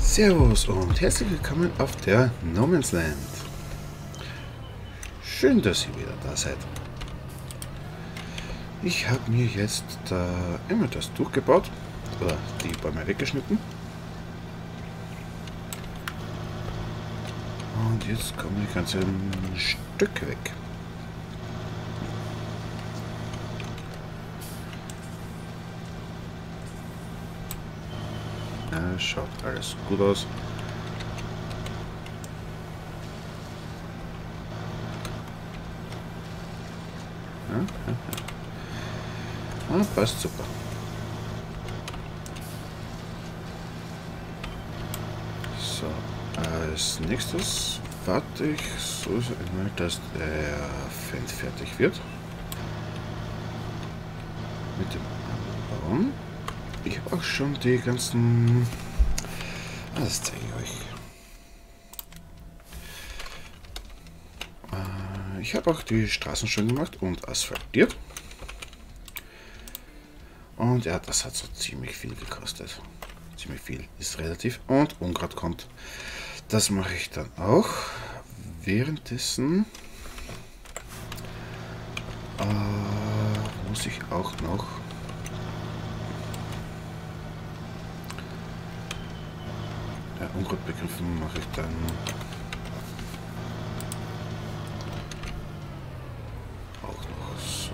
Servus und herzlich willkommen auf der No Man's Land. Schön, dass ihr wieder da seid. Ich habe mir jetzt da immer das durchgebaut, oder die Bäume weggeschnitten. Und jetzt kommen die ganzen Stücke weg. Ja, schaut alles gut aus. Ah, passt super. So, als nächstes warte ich so einmal, dass der Fan fertig wird. Mit dem Anbauen. Ich habe auch schon die ganzen... das zeige ich euch. Ich habe auch die Straßen schon gemacht und asphaltiert. Und ja, das hat so ziemlich viel gekostet. Ziemlich viel ist relativ. Und Unkraut kommt. Das mache ich dann auch. Währenddessen muss ich auch noch Unkrautbekämpfen mache ich dann auch noch so.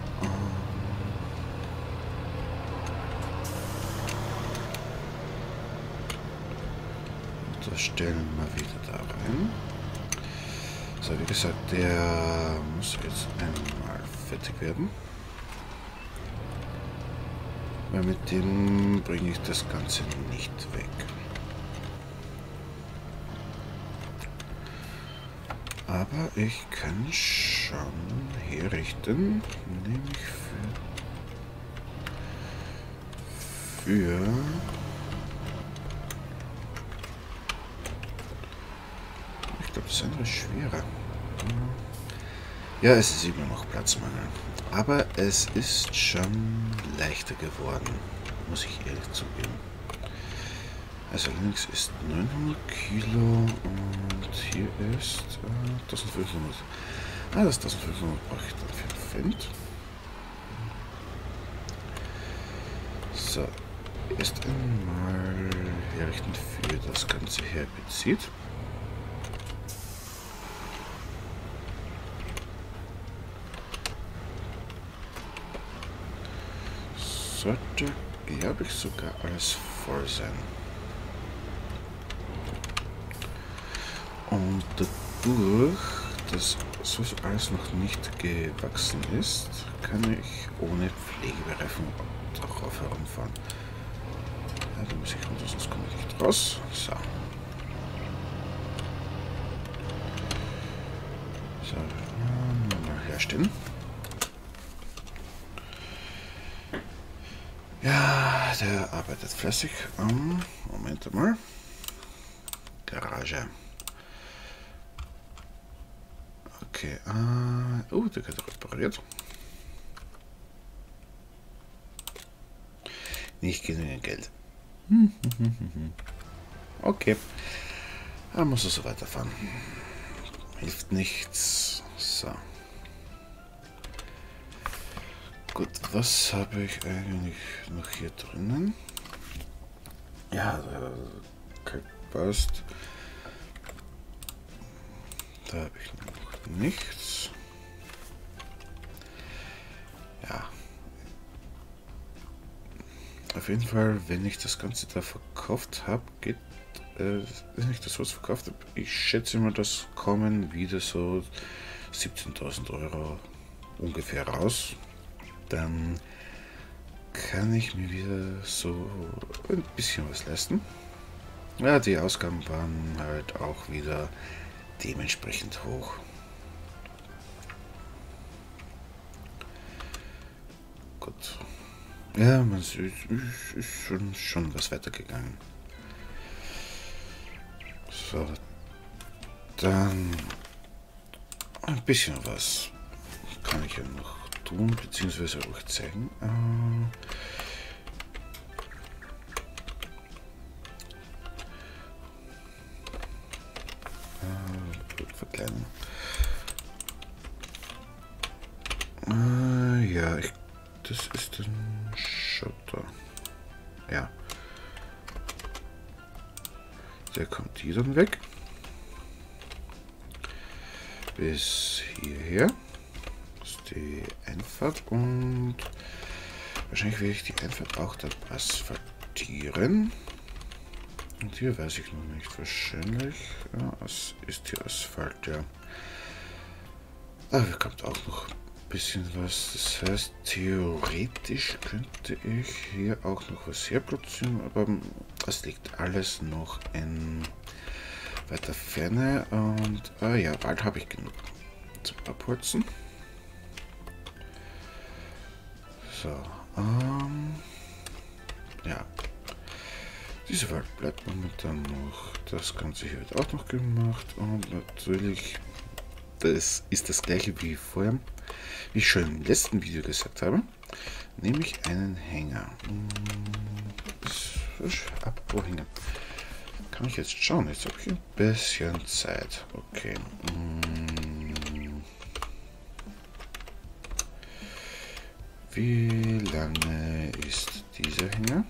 Das stellen wir wieder da rein. So, wie gesagt, der muss jetzt einmal fertig werden. Weil mit dem bringe ich das Ganze nicht weg. Aber ich kann schon herrichten, nämlich für ich glaube, das andere ist schwerer. Ja, es ist immer noch Platzmangel. Aber es ist schon leichter geworden, muss ich ehrlich zugeben. Also links ist 900 Kilo und hier ist 1500. Das 1500 brauche ich dann für den Fendt. So, erst einmal herrichten für das ganze Herbizid. Sollte, glaube ich, sogar alles voll sein. Und dadurch, dass so alles noch nicht gewachsen ist, kann ich ohne Pflegebereifung darauf herumfahren. Ja, da muss ich runter, sonst komme ich nicht raus. So. So, mal herstellen. Ja, der arbeitet fleißig. Moment mal. Garage. Okay, der wird repariert. Nicht genügend Geld. Okay. Da muss er so weiterfahren. Hilft nichts. So. Gut, was habe ich eigentlich noch hier drinnen? Ja, der passt. Da habe ich noch nichts. Ja. Auf jeden Fall, wenn ich das Ganze da verkauft habe, geht, wenn ich das was verkauft habe, ich schätze mal, das kommen wieder so 17.000 Euro ungefähr raus. Dann kann ich mir wieder so ein bisschen was leisten. Ja, die Ausgaben waren halt auch wieder dementsprechend hoch. Gut. Ja, man sieht, ist schon was weitergegangen. So, dann ein bisschen was kann ich ja noch tun, beziehungsweise euch zeigen. verkleinern. Ja, das ist ein Schotter. Ja. Der kommt hier dann weg. Bis hierher. Das ist die Einfahrt und wahrscheinlich werde ich die Einfahrt auch dann asphaltieren. Und hier weiß ich noch nicht. Wahrscheinlich ja, es ist hier Asphalt, ja. Aber hier kommt auch noch ein bisschen was. Das heißt, theoretisch könnte ich hier auch noch was herproduzieren, aber es liegt alles noch in weiter Ferne. Und ja, bald habe ich genug zum Abholzen. So, ja. Diese Wald bleibt momentan noch. Das Ganze hier wird auch noch gemacht. Und natürlich, das ist das gleiche wie vorher. Wie ich schon im letzten Video gesagt habe, nehme ich einen Hänger. Apropos Hänger. Kann ich jetzt schauen? Jetzt habe ich ein bisschen Zeit. Okay. Wie lange ist dieser Hänger?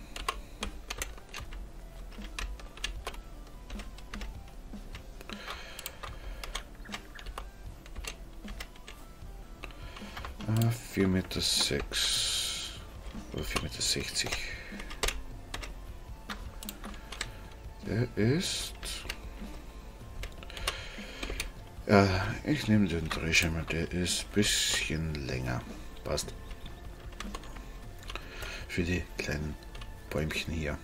Ah, 4,6 Meter oder 4,60 Meter. Der ist... Ja, ich nehme den Drehscheimer, der ist ein bisschen länger. Passt. Für die kleinen Bäumchen hier.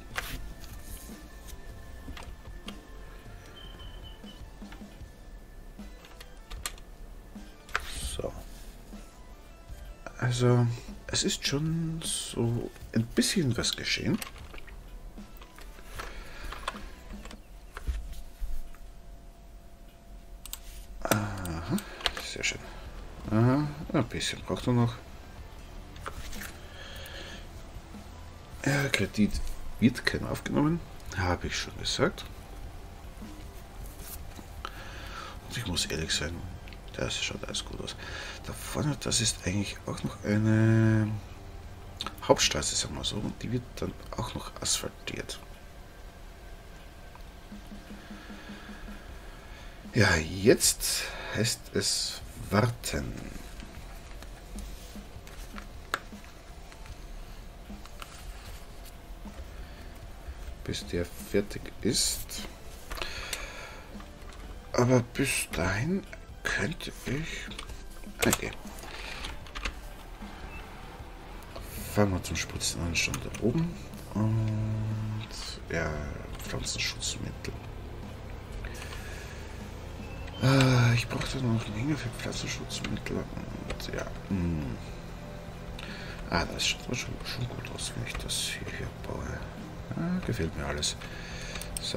So. Also, es ist schon so ein bisschen was geschehen. Aha, sehr schön. Aha, ein bisschen braucht er noch. Ja, Kredit wird kein aufgenommen, habe ich schon gesagt. Und ich muss ehrlich sein, das schaut alles gut aus. Da vorne, das ist eigentlich auch noch eine Hauptstraße, sagen wir so, und die wird dann auch noch asphaltiert. Ja, jetzt heißt es warten. Bis der fertig ist. Aber bis dahin könnte ich... Okay. Fangen wir zum Spritzen an, schon da oben. Und ja, Pflanzenschutzmittel. Ich brauche da noch einen Hänger für Pflanzenschutzmittel. Und ja. Das schaut schon gut aus, wenn ich das hier baue. Gefällt mir alles. So.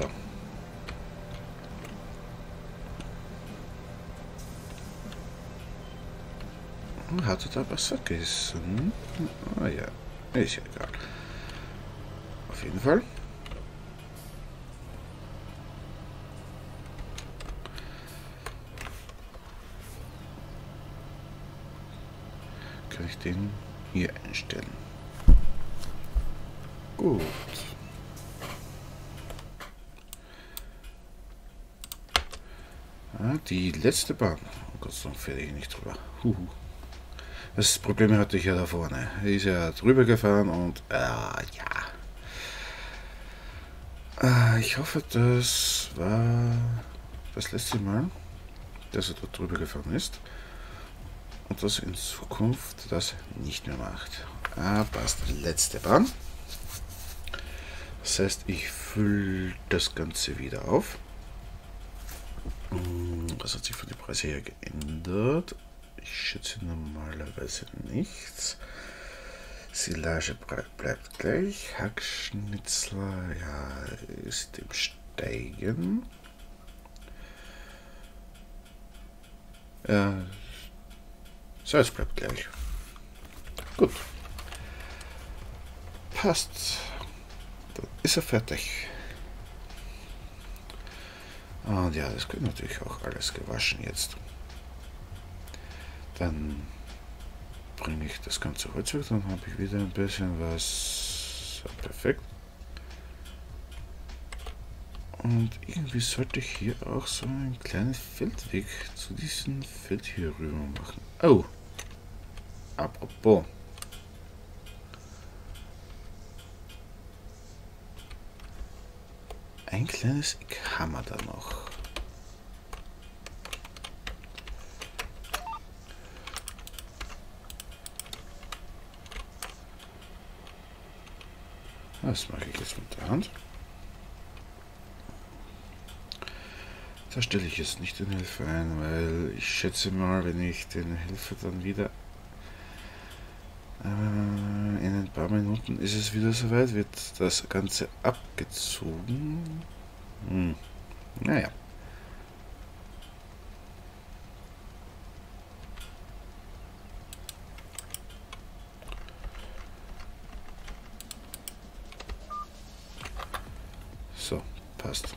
Hat er da was vergessen? Ja, ist ja egal. Auf jeden Fall. Kann ich den hier einstellen. Gut. Die letzte Bahn. Oh Gott, so fertig nicht drüber. Das Problem hatte ich ja da vorne. Er ist ja drüber gefahren und ja. Ich hoffe, das war das letzte Mal, dass er da drüber gefahren ist. Und dass er in Zukunft das nicht mehr macht. Passt. Letzte Bahn. Das heißt, ich fülle das Ganze wieder auf. Was hat sich von den Preisen her geändert? Ich schätze normalerweise nichts. Silage bleibt gleich. Hackschnitzler, ja, ist im Steigen. Ja, Salz bleibt gleich. Gut. Passt. Dann ist er fertig. Und ja, das gehört natürlich auch alles gewaschen jetzt. Dann bringe ich das ganze Holz weg, dann habe ich wieder ein bisschen was. So, perfekt. Und irgendwie sollte ich hier auch so einen kleinen Feldweg zu diesem Feld hier rüber machen. Oh, apropos. Ein kleines Eck haben wir da noch. Das mache ich jetzt mit der Hand. Da stelle ich jetzt nicht den Helfer ein, weil ich schätze mal, wenn ich den Helfer dann wieder in ein paar Minuten ist es wieder soweit, wird das Ganze abgezogen. Naja. So, passt.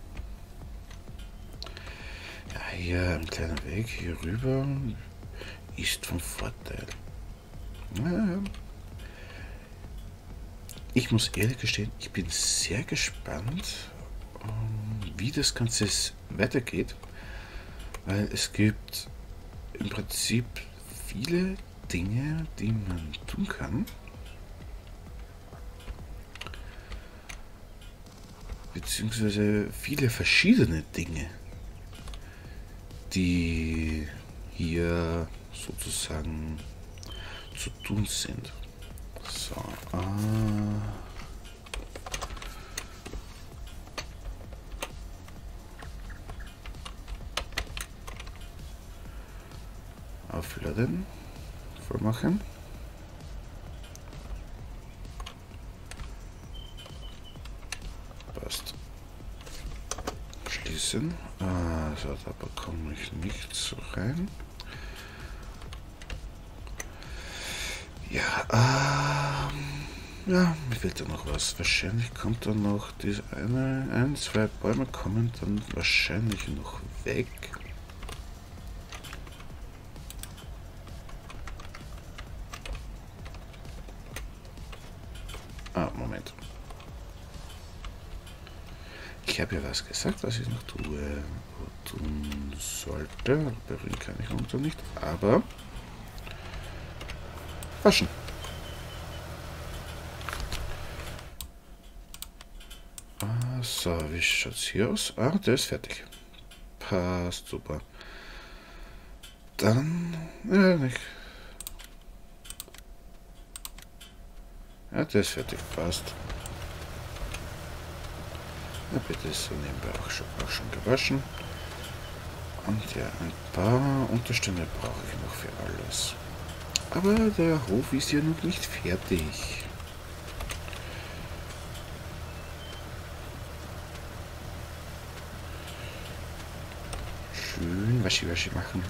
Ja, hier ein kleiner Weg hier rüber ist von Vorteil. Naja. Ich muss ehrlich gestehen, ich bin sehr gespannt, wie das Ganze weitergeht, weil es gibt im Prinzip viele Dinge, die man tun kann, beziehungsweise viele verschiedene Dinge, die hier sozusagen zu tun sind. So, aufladen, vormachen. Passt. Schließen. Also da bekomme ich nichts rein. Ja, ja, mir fehlt da noch was. Wahrscheinlich kommt dann noch diese ein, zwei Bäume kommen dann wahrscheinlich noch weg. Moment. Ich habe ja was gesagt, was ich noch tun sollte. Berühren kann ich unter nicht, aber waschen. So, wie schaut es hier aus? Der ist fertig. Passt, super. Dann, nicht. Ja, der ist fertig, passt. Ja, bitte ist so nebenbei auch schon gewaschen. Und ja, ein paar Unterstände brauche ich noch für alles. Aber der Hof ist ja noch nicht fertig. Schön Waschi machen.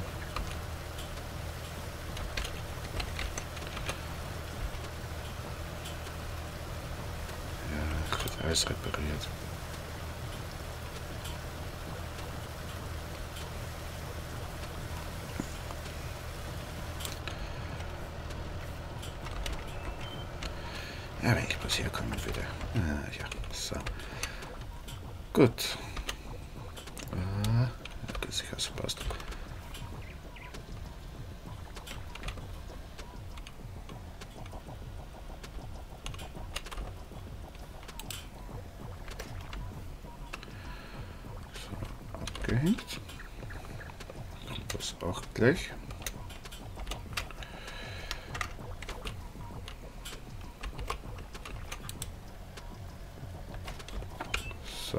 Ja, es wird alles repariert. Ja, wenn ich bloß herkommen würde. Ja, so. Gut. Geht sich also passt. So, abgehängt. Kommt das auch gleich. So.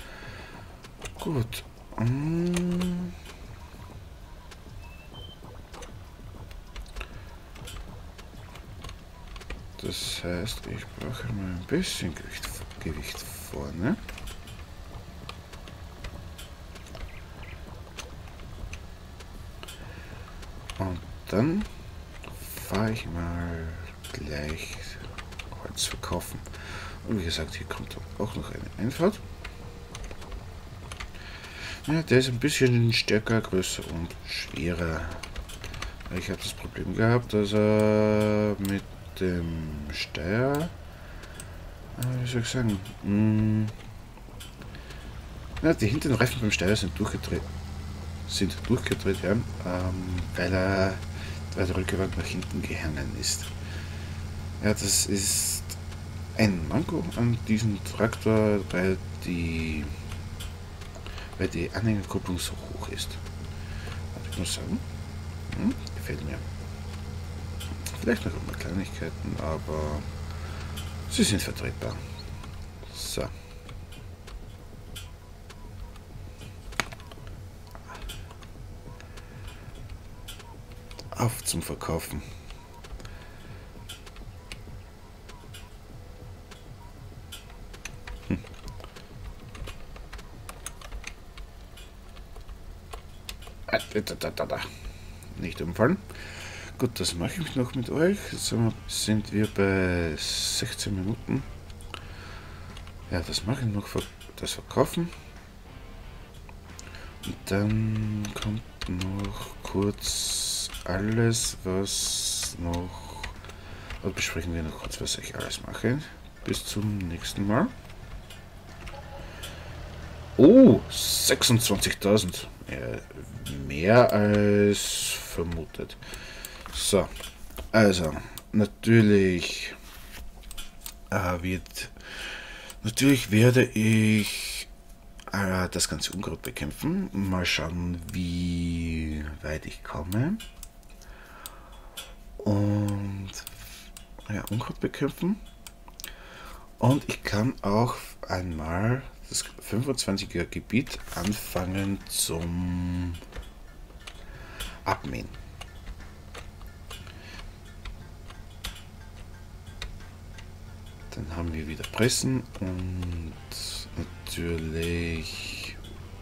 Gut. Das heißt, ich brauche mal ein bisschen Gewicht vorne. Und dann fahre ich mal gleich Holz verkaufen. Und wie gesagt, hier kommt auch noch eine Einfahrt. Ja, der ist ein bisschen stärker, größer und schwerer. Ich habe das Problem gehabt, dass er mit dem Steuer, wie soll ich sagen, ja, die hinteren Reifen beim Steuer sind durchgedreht, ja, weil der Rückwand nach hinten gehangen ist. Ja, das ist ein Manko an diesem Traktor, weil die Anhängerkupplung so hoch ist. Also ich muss sagen, gefällt mir. Vielleicht noch immer Kleinigkeiten, aber sie sind vertretbar. So. Auf zum Verkaufen. Nicht umfallen. Gut, das mache ich noch mit euch. So sind wir bei 16 Minuten. Ja, das mache ich noch, das Verkaufen. Und dann kommt noch kurz alles, was noch... Also besprechen wir noch kurz, was ich alles mache. Bis zum nächsten Mal. Oh, 26.000. Ja, mehr als vermutet. So, also, natürlich werde ich das ganze Unkraut bekämpfen. Mal schauen, wie weit ich komme. Und ja, Unkraut bekämpfen. Und ich kann auch einmal das 25er Gebiet anfangen zum Abmähen. Dann haben wir wieder Pressen und natürlich,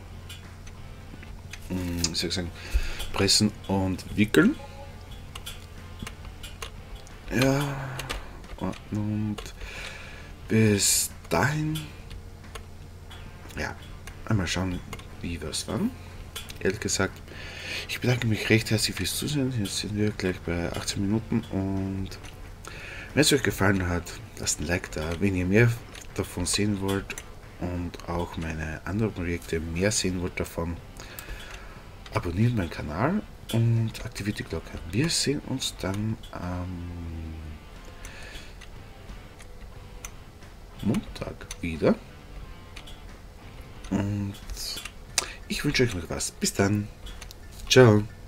wie soll ich sagen, Pressen und Wickeln. Ja, und bis dahin, ja, einmal schauen, wie wir es waren. Ehrlich gesagt, ich bedanke mich recht herzlich fürs Zusehen. Jetzt sind wir gleich bei 18 Minuten und wenn es euch gefallen hat, lasst ein Like da. Wenn ihr mehr davon sehen wollt und auch meine anderen Projekte mehr sehen wollt davon, abonniert meinen Kanal und aktiviert die Glocke. Wir sehen uns dann am Montag wieder. Und ich wünsche euch noch was. Bis dann. Ciao.